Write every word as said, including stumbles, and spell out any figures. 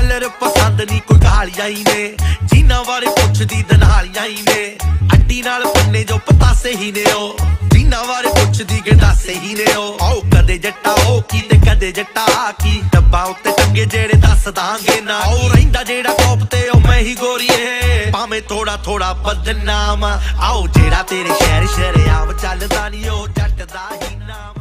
Colour ਪਸੰਦ ਨਹੀਂ ਕੋਈ ਕਾਲੀਆਂ ਹੀ ਨੇ, ਜਿਨ੍ਹਾਂ ਬਾਰੇ ਪੁੱਛਦੀ ਦਨਾਲੀਆਂ ਹੀ ਨੇ। ਅੱਡੀ ਨਾਲ ਪੰਨੇ ਜੋ ਪਤਾਸੇ ਹੀ ਨੇ ਉਹ, ਜਿਨ੍ਹਾਂ ਬਾਰੇ ਪੁੱਛਦੀ ਗੰਡਾਸੇ ਹੀ ਨੇ ਉਹ। ਆਓ ਕਦੇ ਜੱਟਾ ਉਹ ਕੀ ਤੇ ਕਦੇ ਜੱਟਾ ਕੀ, ਡੱਬਾ ਉੱਤੇ ਟੰਗੇ ਜਿਹੜੇ ਦੱਸ ਦਾਂਗੇ ਨਾ। ਉਹ ਰਹਿੰਦਾ ਜਿਹੜਾ ਕੋਪ ਤੇ ਉਹ ਮੈਂ ਹੀ ਗੋਰੀਏ, ਭਾਵੇਂ ਥੋੜਾ ਥੋੜਾ ਬਦਨਾਮ। ਆਓ ਜਿਹੜਾ ਤੇਰੇ ਸ਼ਹਿਰ ਸ਼ਰਿਆਮ ਚੱਲਦਾ ਨੀ ਉਹ ਜੱਟ ਦਾ ਹੀ ਨਾਮ।